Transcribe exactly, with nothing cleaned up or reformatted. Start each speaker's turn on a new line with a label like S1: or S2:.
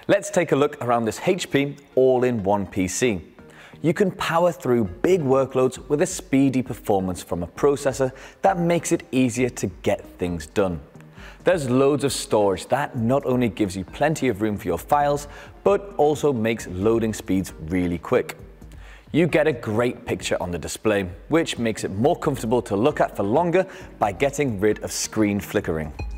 S1: Let's take a look around this H P all-in-one P C. You can power through big workloads with a speedy performance from a processor that makes it easier to get things done. There's loads of storage that not only gives you plenty of room for your files, but also makes loading speeds really quick. You get a great picture on the display, which makes it more comfortable to look at for longer by getting rid of screen flickering.